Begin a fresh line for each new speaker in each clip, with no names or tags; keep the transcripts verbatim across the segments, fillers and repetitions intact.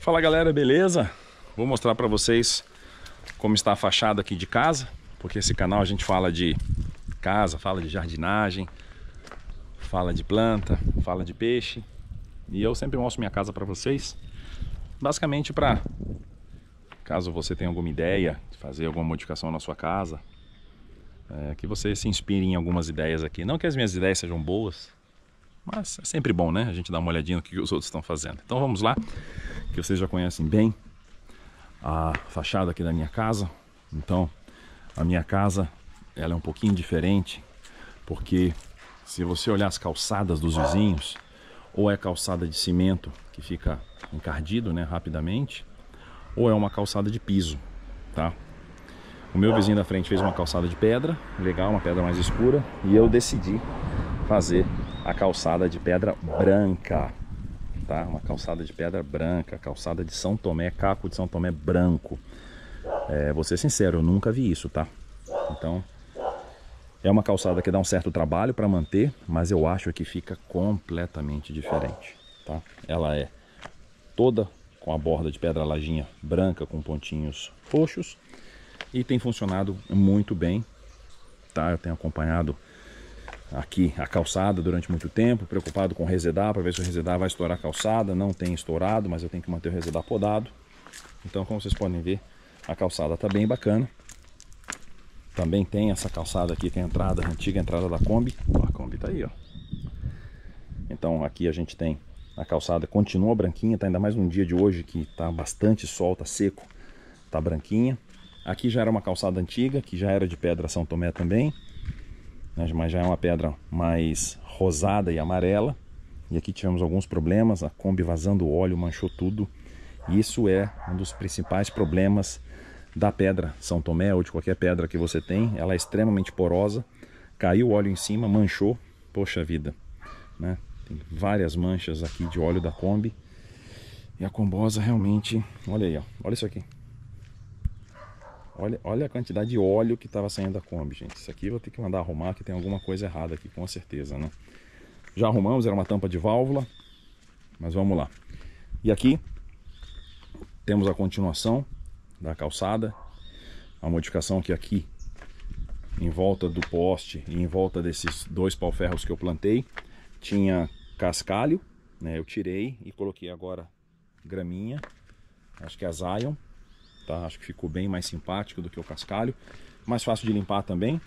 Fala galera, beleza? Vou mostrar para vocês como está a fachada aqui de casa, porque esse canal a gente fala de casa, fala de jardinagem, fala de planta, fala de peixe, e eu sempre mostro minha casa para vocês, basicamente para caso você tenha alguma ideia de fazer alguma modificação na sua casa, é, que você se inspire em algumas ideias aqui. Não que as minhas ideias sejam boas, mas é sempre bom, né? A gente dá uma olhadinha no que os outros estão fazendo. Então vamos lá, que vocês já conhecem bem a fachada aqui da minha casa. Então a minha casa, ela é um pouquinho diferente, porque se você olhar as calçadas dos vizinhos, ou é calçada de cimento que fica encardido, né, rapidamente, ou é uma calçada de piso, tá? O meu vizinho da frente fez uma calçada de pedra, legal, uma pedra mais escura, e eu decidi fazer a calçada de pedra branca, tá? Uma calçada de pedra branca, calçada de São Tomé, caco de São Tomé branco. É, vou ser sincero, eu nunca vi isso, tá? Então, é uma calçada que dá um certo trabalho para manter, mas eu acho que fica completamente diferente, tá? Ela é toda com a borda de pedra lajinha branca com pontinhos roxos e tem funcionado muito bem, tá? Eu tenho acompanhado aqui a calçada durante muito tempo, preocupado com o resedar, para ver se o resedar vai estourar a calçada. Não tem estourado, mas eu tenho que manter o resedar podado. Então, como vocês podem ver, a calçada está bem bacana. Também tem essa calçada aqui, que é a entrada, a antiga entrada da Kombi. A Kombi tá aí, ó. Então aqui a gente tem a calçada, continua branquinha, tá ainda mais num dia de hoje que tá bastante sol, tá seco, tá branquinha. Aqui já era uma calçada antiga, que já era de pedra São Tomé também, mas já é uma pedra mais rosada e amarela. E aqui tivemos alguns problemas, a Kombi vazando óleo, manchou tudo. E isso é um dos principais problemas da pedra São Tomé, ou de qualquer pedra que você tem. Ela é extremamente porosa, caiu o óleo em cima, manchou, poxa vida, né? Tem várias manchas aqui de óleo da Kombi. E a combosa realmente, olha aí, ó, olha isso aqui. Olha, olha a quantidade de óleo que estava saindo da Kombi, gente. Isso aqui eu vou ter que mandar arrumar, que tem alguma coisa errada aqui, com certeza, né? Já arrumamos, era uma tampa de válvula, mas vamos lá. E aqui temos a continuação da calçada, a modificação que aqui, em volta do poste e em volta desses dois pau-ferros que eu plantei, tinha cascalho, né? Eu tirei e coloquei agora graminha, acho que é a Zion. Tá, acho que ficou bem mais simpático do que o cascalho, mais fácil de limpar também,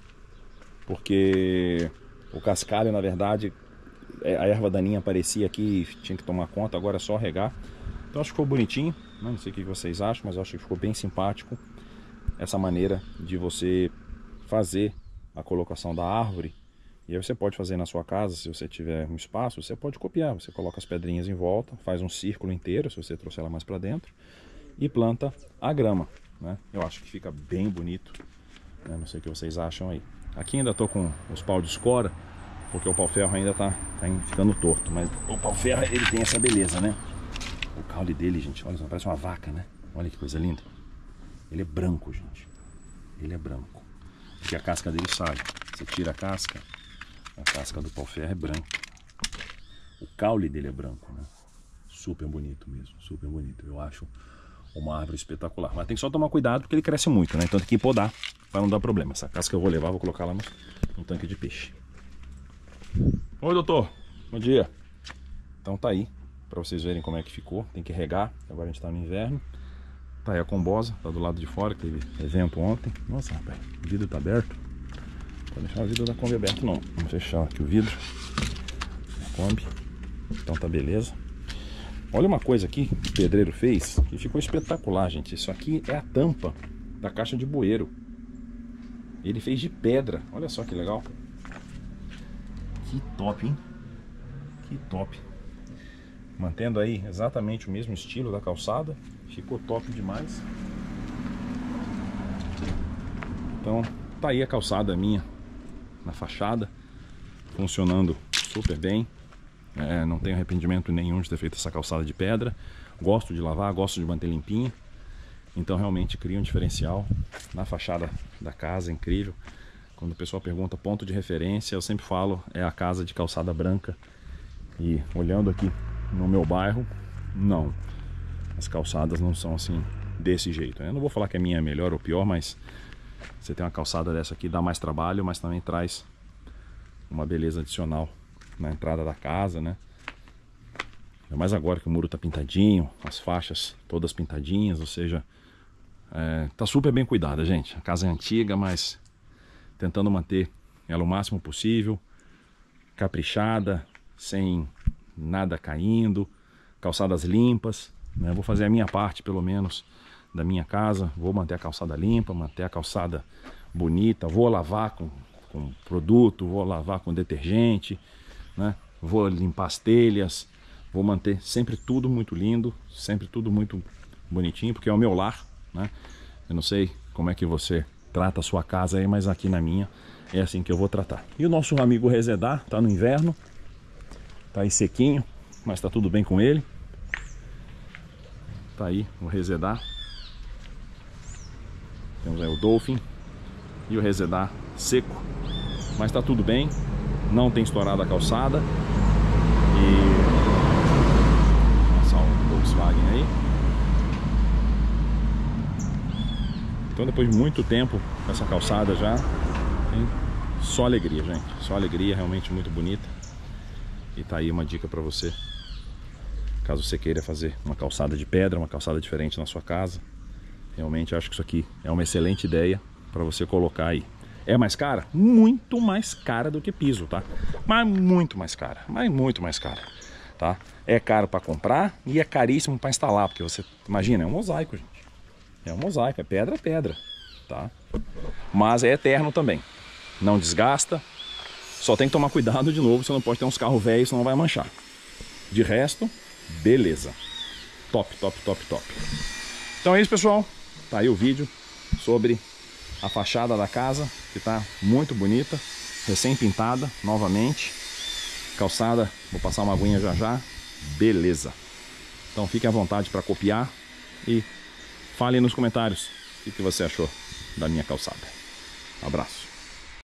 porque o cascalho, na verdade, a erva daninha aparecia aqui, tinha que tomar conta, agora é só regar. Então acho que ficou bonitinho, não sei o que vocês acham, mas acho que ficou bem simpático essa maneira de você fazer a colocação da árvore. E aí você pode fazer na sua casa, se você tiver um espaço, você pode copiar, você coloca as pedrinhas em volta, faz um círculo inteiro, se você trouxer ela mais para dentro, e planta a grama, né? Eu acho que fica bem bonito, né? Não sei o que vocês acham aí. Aqui ainda tô com os pau de escora, porque o pau-ferro ainda tá, tá ficando torto, mas o pau-ferro, ele tem essa beleza, né? O caule dele, gente, olha só, parece uma vaca, né? Olha que coisa linda. Ele é branco, gente. Ele é branco. Porque a casca dele sai. Você tira a casca, a casca do pau-ferro é branca. O caule dele é branco, né? Super bonito mesmo, super bonito. Eu acho uma árvore espetacular, mas tem que só tomar cuidado porque ele cresce muito, né? Então tem que podar para não dar problema. Essa casca eu vou levar, vou colocar lá no, no tanque de peixe. Oi, doutor, bom dia. Então tá aí, para vocês verem como é que ficou. Tem que regar, agora a gente tá no inverno. Tá aí a combosa, tá do lado de fora, teve evento ontem. Nossa, rapaz, o vidro tá aberto. Não pode deixar o vidro da Kombi aberto não. Vamos fechar aqui o vidro da Kombi. Então tá beleza. Olha uma coisa aqui que o pedreiro fez, que ficou espetacular, gente. Isso aqui é a tampa da caixa de bueiro. Ele fez de pedra. Olha só que legal. Que top, hein? Que top. Mantendo aí exatamente o mesmo estilo da calçada. Ficou top demais. Então, tá aí a calçada minha na fachada, funcionando super bem. É, não tenho arrependimento nenhum de ter feito essa calçada de pedra. Gosto de lavar, gosto de manter limpinha. Então realmente cria um diferencial na fachada da casa, incrível. Quando o pessoal pergunta ponto de referência, eu sempre falo, é a casa de calçada branca. E olhando aqui no meu bairro, não. as calçadas não são assim desse jeito. Eu não vou falar que a minha é melhor ou pior, mas você tem uma calçada dessa aqui, dá mais trabalho, mas também traz uma beleza adicional na entrada da casa, né? Ainda mais agora que o muro tá pintadinho, as faixas todas pintadinhas, ou seja, é, tá super bem cuidada, gente. A casa é antiga, mas tentando manter ela o máximo possível, caprichada, sem nada caindo, calçadas limpas, né? Vou fazer a minha parte, pelo menos, da minha casa. Vou manter a calçada limpa, manter a calçada bonita. Vou lavar com, com produto, vou lavar com detergente, né? Vou limpar as telhas, vou manter sempre tudo muito lindo, sempre tudo muito bonitinho, porque é o meu lar, né? Eu não sei como é que você trata a sua casa aí, mas aqui na minha é assim que eu vou tratar. E o nosso amigo Resedar tá no inverno, tá aí sequinho, mas tá tudo bem com ele. Tá aí o Resedar. Temos aí o Dolphin e o Resedar seco, mas tá tudo bem, não tem estourado a calçada. E vou passar o Volkswagen aí. Então depois de muito tempo com essa calçada já, tem só alegria, gente, só alegria, realmente muito bonita. E tá aí uma dica para você, caso você queira fazer uma calçada de pedra, uma calçada diferente na sua casa. Realmente acho que isso aqui é uma excelente ideia para você colocar aí. É mais cara? Muito mais cara do que piso, tá? Mas muito mais cara, mas muito mais cara, tá? É caro para comprar e é caríssimo para instalar, porque você imagina, é um mosaico, gente. É um mosaico, é pedra, é pedra, tá? Mas é eterno também, não desgasta. Só tem que tomar cuidado de novo, você não pode ter uns carros velhos, senão vai manchar. De resto, beleza. Top, top, top, top. Então é isso, pessoal. Tá aí o vídeo sobre a fachada da casa, que tá muito bonita, recém-pintada novamente. Calçada, vou passar uma aguinha já já. Beleza. Então fique à vontade para copiar e fale nos comentários o que você achou da minha calçada. Abraço.